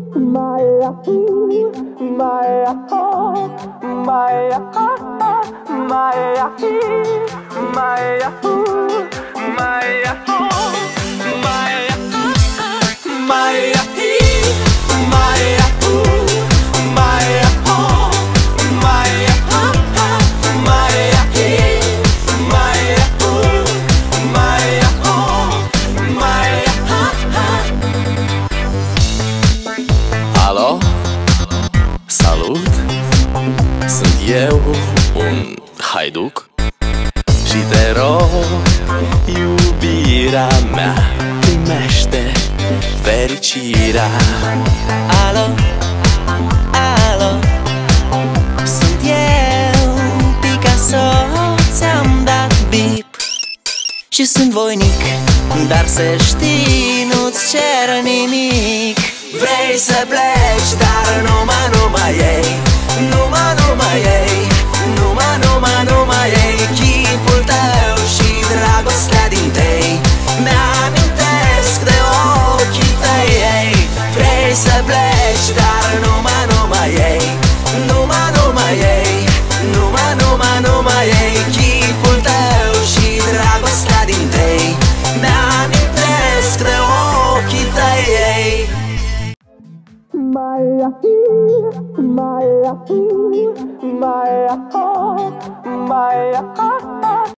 Maya, Maya, Maya, Maya, Maya, Maya, Alo? Salut! Sunt eu, un haiduc și te rog, iubirea mea, primește fericirea. Alo, alo, sunt eu, Picasso, ți-am dat bip și sunt voinic, dar să știi, nu-ți cer nimic. Vrei să pleci, dar numai ei, numai ei, numai ei, chipul tău și dragostea din tei mi-amintesc de ochii tăi, ei. Vrei să pleci, dar numai ei, numai ei, numai ei, chipul tău și dragostea din tei mi-amintesc de ochii tăi, ei. Maya, Maya, Maya.